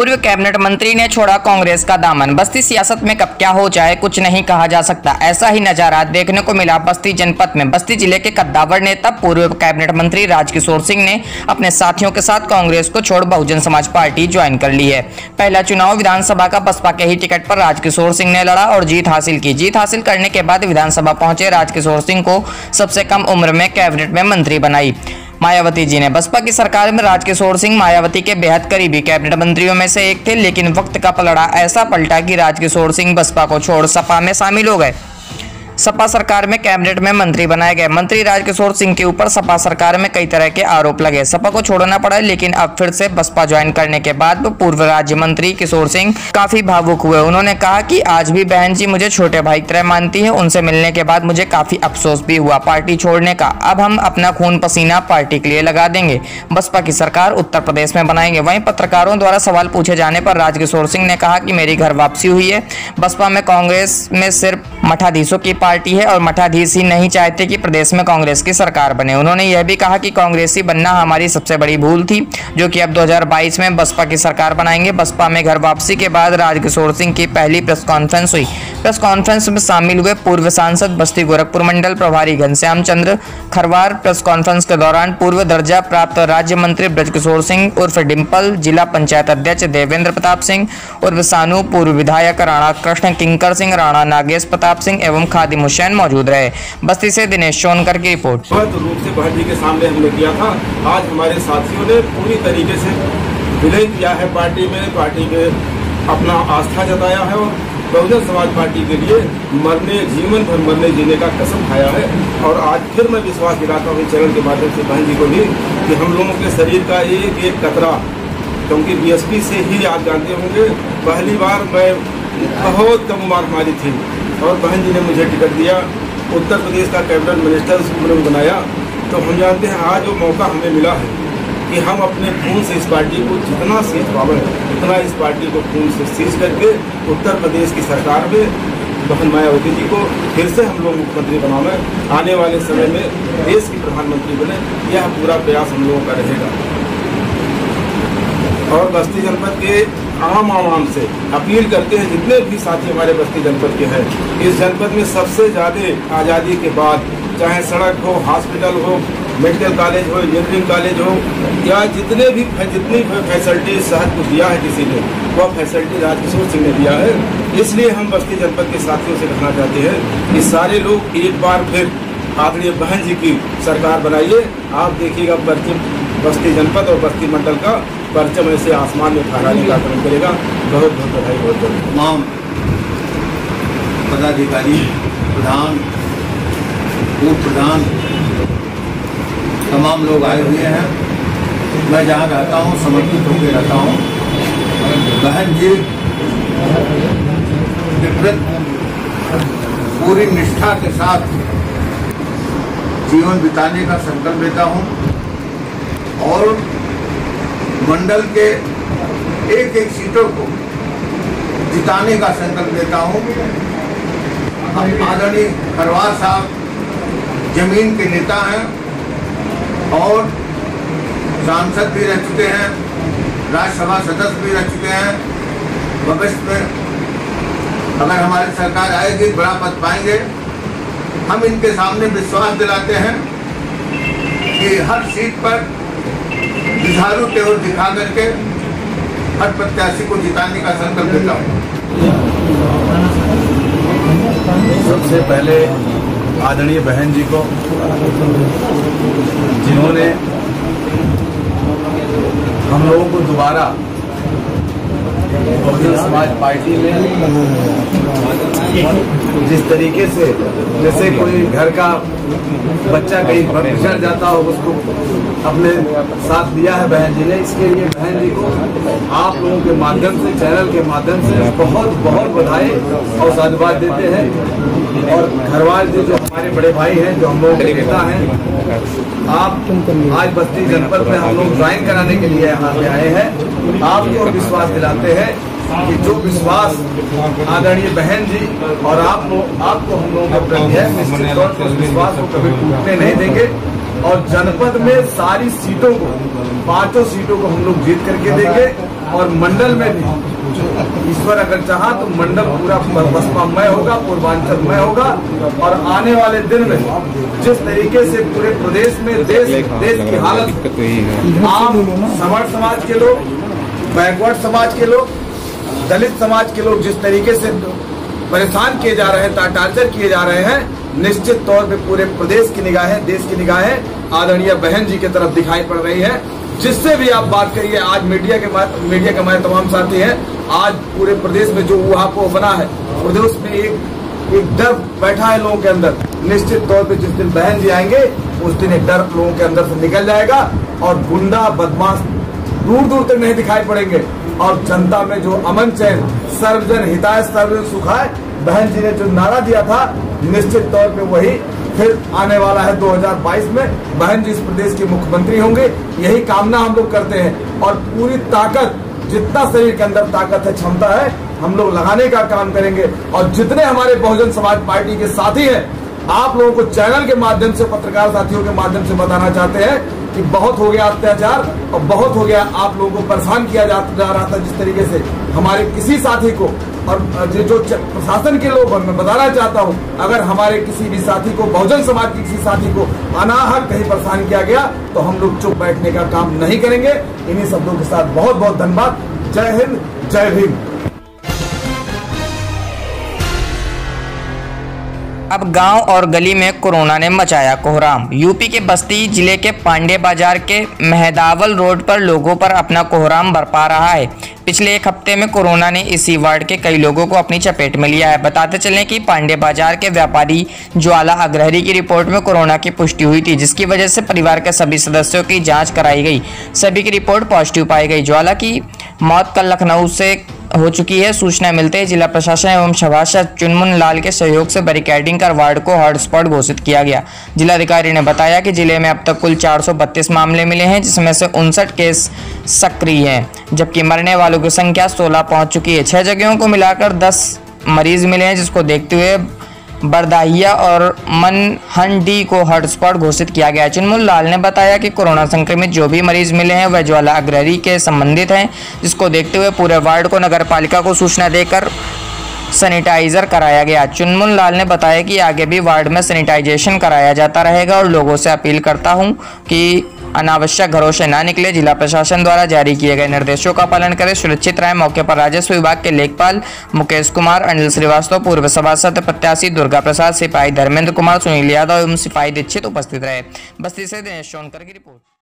पूर्व कैबिनेट मंत्री ने छोड़ा कांग्रेस का दामन। बस्ती सियासत में कब क्या हो जाए कुछ नहीं कहा जा सकता। ऐसा ही नजारा देखने को मिला बस्ती जनपद में। बस्ती जिले के कद्दावर नेता पूर्व कैबिनेट मंत्री राजकिशोर सिंह ने अपने साथियों के साथ कांग्रेस को छोड़ बहुजन समाज पार्टी ज्वाइन कर ली है। पहला चुनाव विधानसभा का बसपा के ही टिकट पर राजकिशोर सिंह ने लड़ा और जीत हासिल की। जीत हासिल करने के बाद विधानसभा पहुंचे राजकिशोर सिंह को सबसे कम उम्र में कैबिनेट में मंत्री बनाई मायावती जी ने। बसपा की सरकार में राजकिशोर सिंह मायावती के बेहद करीबी कैबिनेट मंत्रियों में से एक थे, लेकिन वक्त का पलड़ा ऐसा पलटा कि राजकिशोर सिंह बसपा को छोड़ सपा में शामिल हो गए। सपा सरकार में कैबिनेट में मंत्री बनाए गए। मंत्री राजकिशोर सिंह के ऊपर सपा सरकार में कई तरह के आरोप लगे। सपा को छोड़ना पड़ा, लेकिन अब फिर से बसपा ज्वाइन करने के बाद पूर्व राज्य मंत्री किशोर सिंह काफी भावुक हुए। उन्होंने कहा कि आज भी बहन जी मुझे छोटे भाई की तरह मानती है। उनसे मिलने के बाद मुझे काफी अफसोस भी हुआ पार्टी छोड़ने का। अब हम अपना खून पसीना पार्टी के लिए लगा देंगे। बसपा की सरकार उत्तर प्रदेश में बनाएंगे। वहीं पत्रकारों द्वारा सवाल पूछे जाने पर राजकिशोर सिंह ने कहा कि मेरी घर वापसी हुई है। बसपा में कांग्रेस में सिर्फ मठाधीशों की पार्टी है और मठाधीश ही नहीं चाहते कि प्रदेश में कांग्रेस की सरकार बने। उन्होंने यह भी कहा कि कांग्रेसी बनना हमारी सबसे बड़ी भूल थी, जो कि अब 2022 में बसपा की सरकार बनाएंगे। बसपा में घर वापसी के बाद राजकिशोर सिंह की पहली प्रेस कॉन्फ्रेंस हुई। प्रेस कॉन्फ्रेंस में शामिल हुए पूर्व सांसद बस्ती गोरखपुर मंडल प्रभारी घनश्याम चंद्र खरवार। प्रेस कॉन्फ्रेंस के दौरान पूर्व दर्जा प्राप्त राज्य मंत्री ब्रजकिशोर सिंह उर्फ डिम्पल, जिला पंचायत अध्यक्ष देवेंद्र प्रताप सिंह उर्फ सानू, पूर्व विधायक राणा कृष्ण किंकर सिंह, राणा नागेश प्रताप सिंह एवं खादिम हुसैन मौजूद रहे। बस्ती से दिनेश सोनकर की रिपोर्ट। रूप से बहन जी के सामने हमने किया था। आज हमारे साथियों ने पूरी तरीके से विलय किया है पार्टी में अपना आस्था जताया है और बहुजन समाज पार्टी के लिए जीवन भर मरने जीने का कसम खाया है। और आज फिर मैं विश्वास दिलाता हूँ चरण के माध्यम से बहन जी को भी कि हम लोगों के शरीर का एक एक कतरा, क्योंकि बीएसपी से ही आप जानते होंगे पहली बार मैं बहुत कम उम्र हमारी थी और बहन जी ने मुझे टिकट दिया, उत्तर प्रदेश का कैबिनेट मिनिस्टर उन्होंने बनाया। तो हम जानते हैं आज जो मौका हमें मिला है कि हम अपने खून से इस पार्टी को जितना सींच पावे उतना इस पार्टी को खून से सींच करके उत्तर प्रदेश की सरकार में बहन मायावती जी को फिर से हम लोग मुख्यमंत्री बनावे, आने वाले समय में देश की प्रधानमंत्री बने, यह पूरा प्रयास हम लोगों का रहेगा। और बस्ती जनपद के आम से अपील करते हैं, जितने भी साथी हमारे बस्ती जनपद के हैं, इस जनपद में सबसे ज़्यादा आज़ादी के बाद चाहे सड़क हो, हॉस्पिटल हो, मेडिकल कॉलेज हो, इंजीनियरिंग कॉलेज हो या जितनी फैसिलिटी शहर को दिया है किसी ने, वह फैसिलिटी राजकिशोर सिंह ने दिया है। इसलिए हम बस्ती जनपद के साथियों से कहना चाहते हैं कि सारे लोग एक बार फिर आदरणीय बहन जी की सरकार बनाइए। आप देखिएगा बस्ती जनपद और बस्ती मंडल का परचम ऐसे आसमान में फहराने का काम करेगा। बहुत बहुत बधाई, बहुत बहुत तमाम पदाधिकारी, प्रधान, उप प्रधान, तमाम लोग आए हुए हैं। मैं जहाँ रहता हूँ समर्पित होकर रहता हूँ। बहन जी पूरी निष्ठा के साथ जीवन बिताने का संकल्प लेता हूँ और मंडल के एक एक सीटों को जिताने का संकल्प लेता हूँ। आदरणीय खरवार साहब जमीन के नेता हैं और सांसद भी रह चुके हैं, राज्यसभा सदस्य भी रह चुके हैं। भविष्य में अगर हमारी सरकार आएगी बड़ा पद पाएंगे। हम इनके सामने विश्वास दिलाते हैं कि हर सीट पर जुझारू तेवर दिखा करके हर प्रत्याशी को जिताने का संकल्प लेता हूँ। सबसे पहले आदरणीय बहन जी को, जिन्होंने हम लोगों को दोबारा बहुजन समाज पार्टी में जिस तरीके से जैसे कोई घर का बच्चा कहीं बिछड़ जाता हो उसको अपने साथ दिया है बहन जी ने। इसके लिए बहन जी को आप लोगों के माध्यम से, चैनल के माध्यम से बहुत बहुत बधाई और साधुवाद देते हैं। और घरवाल जी जो हमारे बड़े भाई हैं, जो हम लोगों के नेता हैं, आप आज बस्ती जनपद में हम लोग ज्वाइन कराने के लिए यहाँ पे आए हैं। आपको विश्वास दिलाते हैं कि जो विश्वास आदरणीय बहन जी और आपको हम लोगों के प्रति है, निश्चित तौर पर उस विश्वास को कभी टूटने नहीं देंगे। और जनपद में सारी सीटों को, 5 सीटों को हम लोग जीत करके देंगे। और मंडल में भी ईश्वर अगर चाहा तो मंडल पूरा बसपामय होगा, पूर्वांचलमय होगा। और आने वाले दिन में जिस तरीके से पूरे प्रदेश में देश की हालत, आम समर्थ समाज के लोग, बैकवर्ड समाज के लोग, दलित समाज के लोग जिस तरीके से परेशान किए जा रहे हैं, टार्चर किए जा रहे हैं, निश्चित तौर पे पूरे प्रदेश की निगाहें, देश की निगाहें आदरणीय बहन जी की तरफ दिखाई पड़ रही है। जिससे भी आप बात करिए, आज मीडिया के हमारे तमाम साथी हैं, आज पूरे प्रदेश में जो ऊहापोह बना है, प्रदेश में एक डर बैठा है लोगों के अंदर। निश्चित तौर पे जिस दिन बहन जी आएंगे उस दिन एक डर लोगों के अंदर से निकल जाएगा और गुंडा बदमाश दूर दूर तक नहीं दिखाई पड़ेंगे और जनता में जो अमन चैन, सर्वजन हिताय सर्वजन सुखाय बहन जी ने जो नारा दिया था, निश्चित तौर पे वही फिर आने वाला है 2022 में। बहन जी इस प्रदेश के मुख्यमंत्री होंगे, यही कामना हम लोग करते हैं। और पूरी ताकत, जितना शरीर के अंदर ताकत है, क्षमता है, हम लोग लगाने का काम करेंगे। और जितने हमारे बहुजन समाज पार्टी के साथी हैं, आप लोगों को चैनल के माध्यम से, पत्रकार साथियों के माध्यम से बताना चाहते हैं कि बहुत हो गया अत्याचार और बहुत हो गया आप लोगों को परेशान किया जा रहा था। जिस तरीके से हमारे किसी साथी को, और जो प्रशासन के लोग, मैं बताना चाहता हूं, अगर हमारे किसी भी साथी को, बहुजन समाज के किसी साथी को अनाहक कहीं परेशान किया गया तो हम लोग चुप बैठने का काम नहीं करेंगे। इन्हीं शब्दों के साथ बहुत बहुत धन्यवाद। जय हिंद, जय भीम। अब गांव और गली में कोरोना ने मचाया कोहराम। यूपी के बस्ती जिले के पांडे बाजार के मेहदावल रोड पर लोगों पर अपना कोहराम बरपा रहा है। पिछले एक हफ्ते में कोरोना ने इसी वार्ड के कई लोगों को अपनी चपेट में लिया है। बताते चलें कि पांडे बाजार के व्यापारी ज्वाला अग्रहरी की रिपोर्ट में कोरोना की पुष्टि हुई थी, जिसकी वजह से परिवार के सभी सदस्यों की जांच कराई गई। सभी की रिपोर्ट पॉजिटिव पाई गई। ज्वाला की मौत कल लखनऊ से हो चुकी है। सूचना मिलते ही जिला प्रशासन एवं सभासद चुनमुन लाल के सहयोग से बैरिकेडिंग कर वार्ड को हॉटस्पॉट घोषित किया गया। जिलाधिकारी ने बताया कि जिले में अब तक कुल 432 मामले मिले हैं, जिसमें से 59 केस सक्रिय हैं, जबकि मरने वालों की संख्या 16 पहुंच चुकी है। 6 जगहों को मिलाकर 10 मरीज मिले हैं, जिसको देखते हुए बरदाहिया और मनहंडी को हॉटस्पॉट घोषित किया गया। चुनमुन लाल ने बताया कि कोरोना संक्रमित जो भी मरीज मिले हैं वह ज्वाला अग्रहरी के संबंधित हैं, जिसको देखते हुए पूरे वार्ड को नगर पालिका को सूचना देकर सैनिटाइजर कराया गया। चुनमुन लाल ने बताया कि आगे भी वार्ड में सैनिटाइजेशन कराया जाता रहेगा और लोगों से अपील करता हूं कि अनावश्यक घरों से ना निकले। जिला प्रशासन द्वारा जारी किए गए निर्देशों का पालन करें, सुरक्षित रहें। मौके पर राजस्व विभाग के लेखपाल मुकेश कुमार, अनिल श्रीवास्तव, पूर्व सभासद प्रत्याशी दुर्गा प्रसाद, सिपाही धर्मेंद्र कुमार, सुनील यादव एवं सिपाही दीक्षित उपस्थित रहे। बस्ती से दिनेश सोनकर की रिपोर्ट।